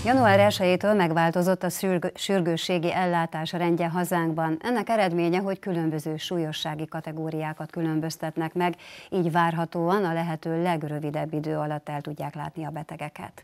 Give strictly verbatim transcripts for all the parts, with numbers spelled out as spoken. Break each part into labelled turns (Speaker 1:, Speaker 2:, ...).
Speaker 1: január elsejétől megváltozott a sürgősségi ellátás rendje hazánkban. Ennek eredménye, hogy különböző súlyossági kategóriákat különböztetnek meg, így várhatóan a lehető legrövidebb idő alatt el tudják látni a betegeket.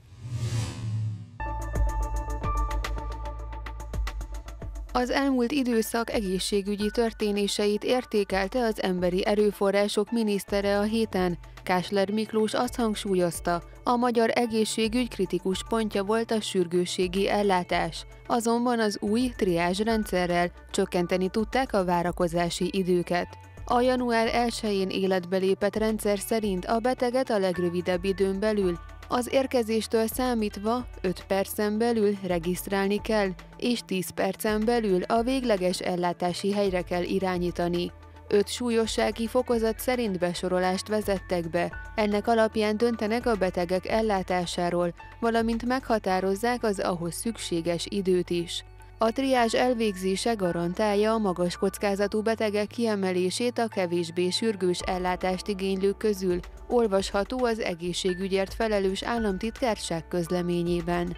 Speaker 2: Az elmúlt időszak egészségügyi történéseit értékelte az Emberi Erőforrások minisztere a héten. Kásler Miklós azt hangsúlyozta, a magyar egészségügy kritikus pontja volt a sürgősségi ellátás. Azonban az új triázs rendszerrel csökkenteni tudták a várakozási időket. A január elsején életbe lépett rendszer szerint a beteget a legrövidebb időn belül, az érkezéstől számítva öt percen belül regisztrálni kell, és tíz percen belül a végleges ellátási helyre kell irányítani. Öt súlyossági fokozat szerint besorolást vezettek be, ennek alapján döntenek a betegek ellátásáról, valamint meghatározzák az ahhoz szükséges időt is. A triázs elvégzése garantálja a magas kockázatú betegek kiemelését a kevésbé sürgős ellátást igénylők közül, olvasható az egészségügyért felelős államtitkárság közleményében.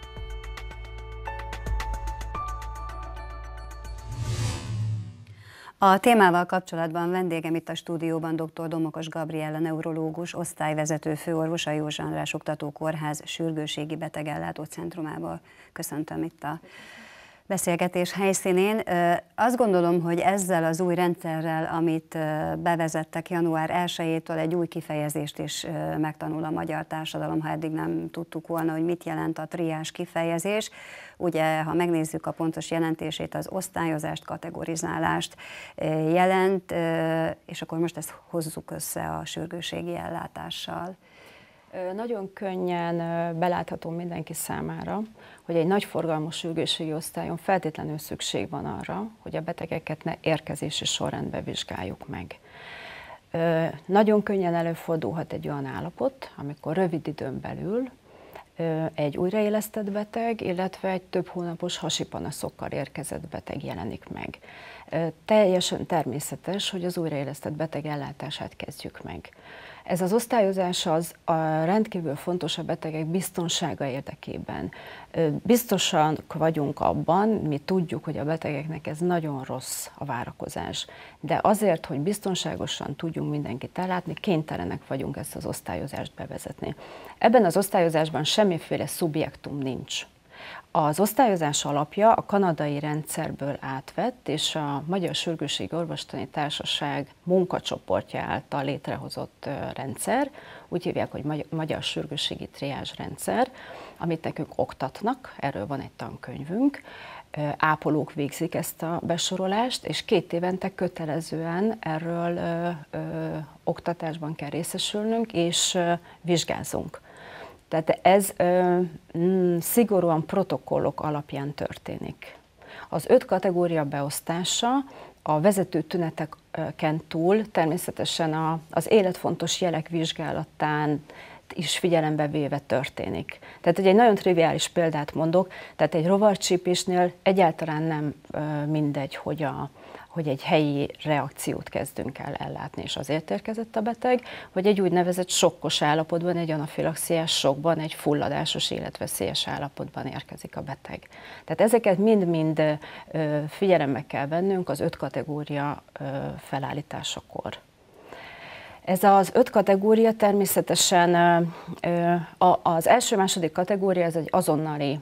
Speaker 1: A témával kapcsolatban vendégem itt a stúdióban dr. Domokos Gabriella neurológus, osztályvezető főorvos, a József András Oktatókórház sürgősségi betegellátó centrumából. Köszöntöm itt a beszélgetés helyszínén. Azt gondolom, hogy ezzel az új rendszerrel, amit bevezettek január elsejétől, egy új kifejezést is megtanul a magyar társadalom, ha eddig nem tudtuk volna, hogy mit jelent a triázs kifejezés. Ugye, ha megnézzük a pontos jelentését, az osztályozást, kategorizálást jelent, és akkor most ezt hozzuk össze a sürgősségi ellátással.
Speaker 3: Nagyon könnyen belátható mindenki számára, hogy egy nagyforgalmú sürgősségi osztályon feltétlenül szükség van arra, hogy a betegeket ne érkezési sorrendben vizsgáljuk meg. Nagyon könnyen előfordulhat egy olyan állapot, amikor rövid időn belül egy újraélesztett beteg, illetve egy több hónapos hasipanaszokkal érkezett beteg jelenik meg. Teljesen természetes, hogy az újraélesztett beteg ellátását kezdjük meg. Ez az osztályozás az a rendkívül fontos a betegek biztonsága érdekében. Biztosan vagyunk abban, mi tudjuk, hogy a betegeknek ez nagyon rossz a várakozás, de azért, hogy biztonságosan tudjunk mindenkit ellátni, kénytelenek vagyunk ezt az osztályozást bevezetni. Ebben az osztályozásban semmiféle szubjektum nincs. Az osztályozás alapja a kanadai rendszerből átvett, és a Magyar Sürgősségi Orvostani Társaság munkacsoportja által létrehozott rendszer, úgy hívják, hogy Magyar Sürgősségi Triázs rendszer, amit nekünk oktatnak, erről van egy tankönyvünk, ápolók végzik ezt a besorolást, és két évente kötelezően erről ö, ö, oktatásban kell részesülnünk, és ö, vizsgázunk. Tehát ez ö, mm, szigorúan protokollok alapján történik. Az öt kategória beosztása a vezető tüneteken túl természetesen a, az életfontos jelek vizsgálatán is figyelembe véve történik. Tehát egy nagyon triviális példát mondok, tehát egy rovarcsípésnél egyáltalán nem ö, mindegy, hogy a hogy egy helyi reakciót kezdünk el ellátni, és azért érkezett a beteg, vagy egy úgynevezett sokkos állapotban, egy anafilaxiás sokkban, egy fulladásos, életveszélyes állapotban érkezik a beteg. Tehát ezeket mind-mind figyelembe kell vennünk az öt kategória felállításakor. Ez az öt kategória természetesen az első-második kategória, ez egy azonnali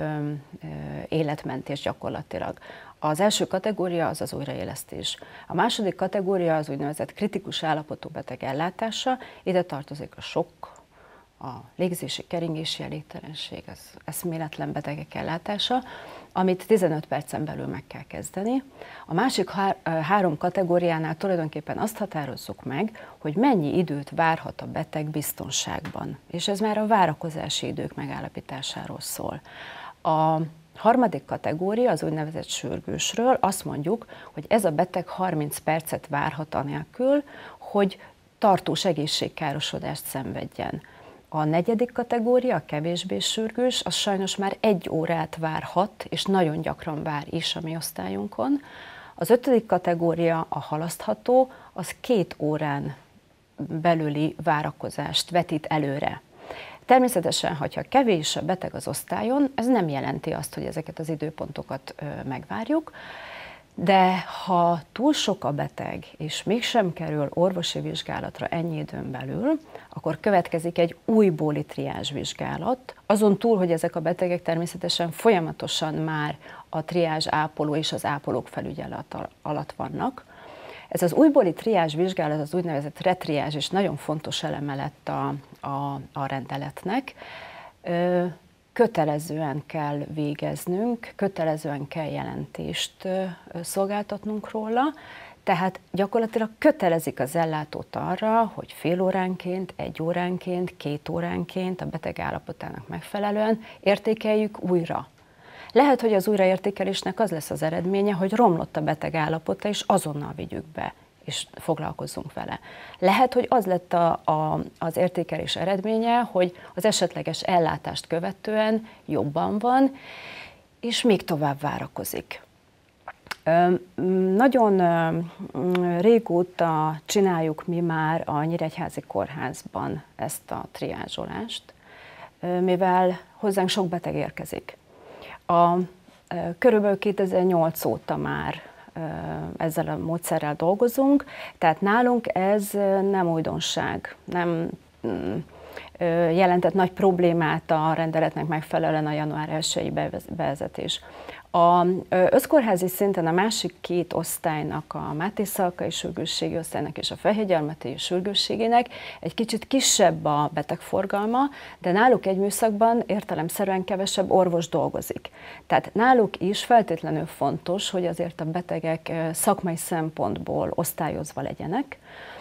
Speaker 3: életmentés gyakorlatilag. Az első kategória az az újraélesztés. A második kategória az úgynevezett kritikus állapotú beteg ellátása, ide tartozik a sokk, a légzési, keringési elégtelenség, az eszméletlen betegek ellátása, amit tizenöt percen belül meg kell kezdeni. A másik há három kategóriánál tulajdonképpen azt határozzuk meg, hogy mennyi időt várhat a beteg biztonságban, és ez már a várakozási idők megállapításáról szól. A harmadik kategória, az úgynevezett sürgősről, azt mondjuk, hogy ez a beteg harminc percet várhat anélkül, hogy tartós egészségkárosodást szenvedjen. A negyedik kategória, a kevésbé sürgős, az sajnos már egy órát várhat, és nagyon gyakran vár is a mi osztályunkon. Az ötödik kategória, a halasztható, az két órán belüli várakozást vetít előre. Természetesen, hogyha kevés a beteg az osztályon, ez nem jelenti azt, hogy ezeket az időpontokat megvárjuk, de ha túl sok a beteg, és mégsem kerül orvosi vizsgálatra ennyi időn belül, akkor következik egy újbóli triázs vizsgálat, azon túl, hogy ezek a betegek természetesen folyamatosan már a triázs ápoló és az ápolók felügyelet alatt vannak. Ez az újbóli triázs vizsgálat, az úgynevezett retriázs, és nagyon fontos eleme lett a, a, a rendeletnek. Kötelezően kell végeznünk, kötelezően kell jelentést szolgáltatnunk róla, tehát gyakorlatilag kötelezik az ellátót arra, hogy fél óránként, egy óránként, két óránként a beteg állapotának megfelelően értékeljük újra. Lehet, hogy az újraértékelésnek az lesz az eredménye, hogy romlott a beteg állapota, és azonnal vigyük be, és foglalkozzunk vele. Lehet, hogy az lett a, a, az értékelés eredménye, hogy az esetleges ellátást követően jobban van, és még tovább várakozik. Nagyon régóta csináljuk mi már a Nyíregyházi Kórházban ezt a triázsolást, mivel hozzánk sok beteg érkezik. A, körülbelül kétezer-nyolc óta már ezzel a módszerrel dolgozunk, tehát nálunk ez nem újdonság, nem jelentett nagy problémát a rendeletnek megfelelően a január elsejei bevezetés. A összkórházi szinten a másik két osztálynak, a Máté Szalkai sürgősségi osztálynak és a Fehérgyarmati sürgősségének egy kicsit kisebb a betegforgalma, de náluk egy műszakban értelemszerűen kevesebb orvos dolgozik. Tehát náluk is feltétlenül fontos, hogy azért a betegek szakmai szempontból osztályozva legyenek,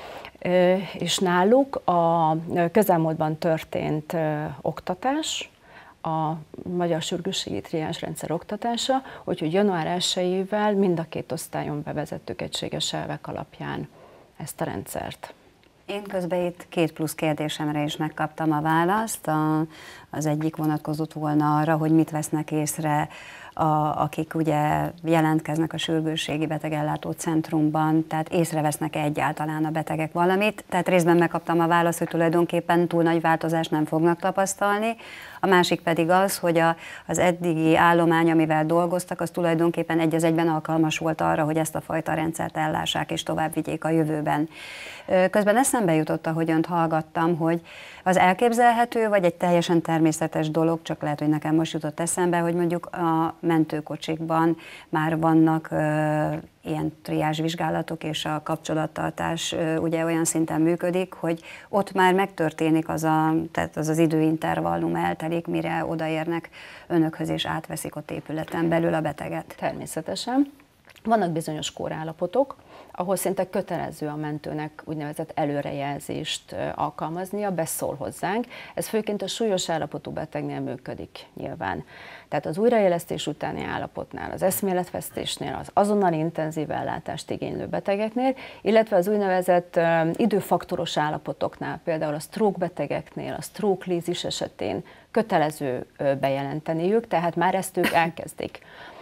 Speaker 3: és náluk a közelmúltban történt oktatás, a Magyar Sürgősségi Triázsrendszer oktatása, úgyhogy január elsejével mind a két osztályon bevezettük egységes elvek alapján ezt a rendszert.
Speaker 1: Én közben itt két plusz kérdésemre is megkaptam a választ. A, az egyik vonatkozott volna arra, hogy mit vesznek észre, a, akik ugye jelentkeznek a sürgősségi betegellátó centrumban, tehát észrevesznek-e egyáltalán a betegek valamit. Tehát részben megkaptam a választ, hogy tulajdonképpen túl nagy változást nem fognak tapasztalni. A másik pedig az, hogy a, az eddigi állomány, amivel dolgoztak, az tulajdonképpen egy az egyben alkalmas volt arra, hogy ezt a fajta rendszert ellássák és tovább vigyék a jövőben. Közben eszembe jutott, ahogy önt hallgattam, hogy az elképzelhető, vagy egy teljesen természetes dolog, csak lehet, hogy nekem most jutott eszembe, hogy mondjuk a mentőkocsikban már vannak ö, ilyen triázsvizsgálatok, és a kapcsolattartás ö, ugye olyan szinten működik, hogy ott már megtörténik az a, tehát az, az időintervallum eltelik, mire odaérnek önökhöz, és átveszik ott épületen belül a beteget.
Speaker 3: Természetesen. Vannak bizonyos kórállapotok, ahol szinte kötelező a mentőnek úgynevezett előrejelzést alkalmaznia, beszól hozzánk. Ez főként a súlyos állapotú betegnél működik nyilván. Tehát az újraélesztés utáni állapotnál, az eszméletvesztésnél, az azonnali intenzív ellátást igénylő betegeknél, illetve az úgynevezett időfaktoros állapotoknál, például a stroke betegeknél, a stroke lízis esetén kötelező bejelenteniük, tehát már ezt ők elkezdik.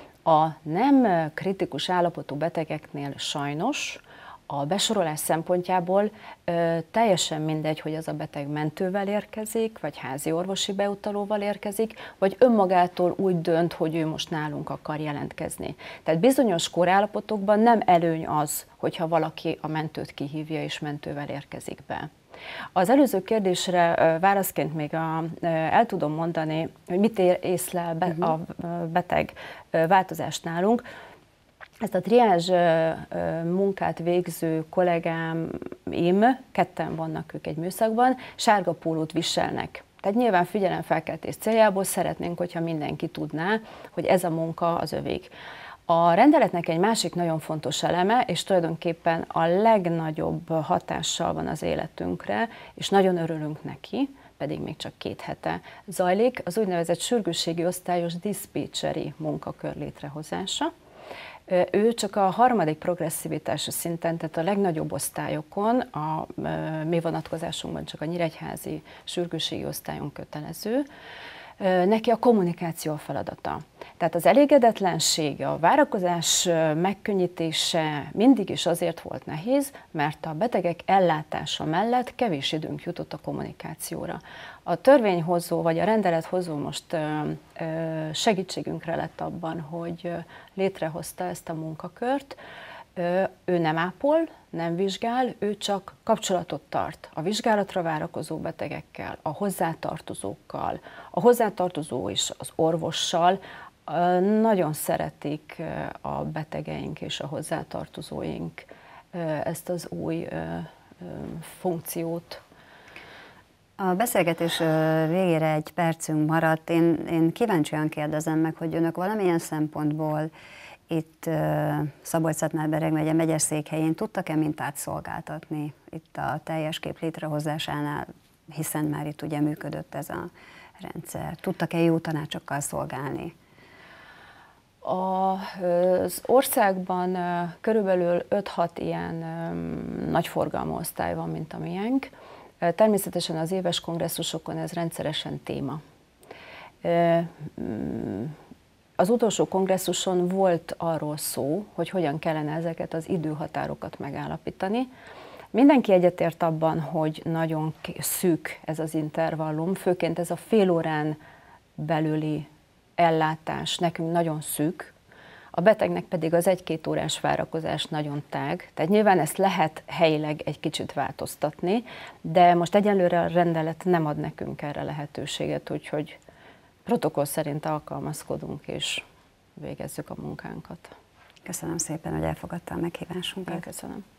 Speaker 3: A nem kritikus állapotú betegeknél sajnos a besorolás szempontjából ö, teljesen mindegy, hogy az a beteg mentővel érkezik, vagy házi orvosi beutalóval érkezik, vagy önmagától úgy dönt, hogy ő most nálunk akar jelentkezni. Tehát bizonyos korállapotokban nem előny az, hogyha valaki a mentőt kihívja és mentővel érkezik be. Az előző kérdésre válaszként még a, el tudom mondani, hogy mit észlel be, a beteg változást nálunk. Ezt a triázs munkát végző kollégáim, ketten vannak ők egy műszakban, sárga pólót viselnek. Tehát nyilván figyelemfelkeltés céljából szeretnénk, hogyha mindenki tudná, hogy ez a munka az övék. A rendeletnek egy másik nagyon fontos eleme, és tulajdonképpen a legnagyobb hatással van az életünkre, és nagyon örülünk neki, pedig még csak két hete zajlik, az úgynevezett sürgősségi osztályos diszpécseri munkakör létrehozása. Ő csak a harmadik progresszivitási szinten, tehát a legnagyobb osztályokon, a mi vonatkozásunkban csak a nyíregyházi sürgősségi osztályon kötelező. Neki a kommunikáció a feladata. Tehát az elégedetlenség, a várakozás megkönnyítése mindig is azért volt nehéz, mert a betegek ellátása mellett kevés időnk jutott a kommunikációra. A törvényhozó vagy a rendelethozó most segítségünkre lett abban, hogy létrehozta ezt a munkakört. Ő nem ápol, nem vizsgál, ő csak kapcsolatot tart a vizsgálatra várakozó betegekkel, a hozzátartozókkal, a hozzátartozó is az orvossal. Nagyon szeretik a betegeink és a hozzátartozóink ezt az új funkciót.
Speaker 1: A beszélgetés végére egy percünk maradt. Én, én kíváncsian kérdezem meg, hogy önök valamilyen szempontból itt Szabolcs-Szatmár-Bereg megye megyeszékhelyén tudtak-e mintát szolgáltatni itt a teljes kép létrehozásánál, hiszen már itt ugye működött ez a rendszer. Tudtak-e jó tanácsokkal szolgálni?
Speaker 3: Az országban körülbelül öt-hat ilyen nagyforgalmú osztály van, mint a miénk. Természetesen az éves kongresszusokon ez rendszeresen téma. Az utolsó kongresszuson volt arról szó, hogy hogyan kellene ezeket az időhatárokat megállapítani. Mindenki egyetért abban, hogy nagyon szűk ez az intervallum, főként ez a fél órán belüli ellátás nekünk nagyon szűk, a betegnek pedig az egy-két órás várakozás nagyon tág. Tehát nyilván ezt lehet helyileg egy kicsit változtatni, de most egyelőre a rendelet nem ad nekünk erre lehetőséget, úgyhogy protokoll szerint alkalmazkodunk és végezzük a munkánkat.
Speaker 1: Köszönöm szépen, hogy elfogadta a meghívásunkat.
Speaker 3: Én köszönöm.